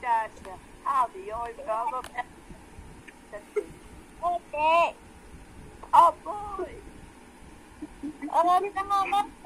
Tasha. Howdy, oi, brother. Okay. Oh, boy. Alam na nga,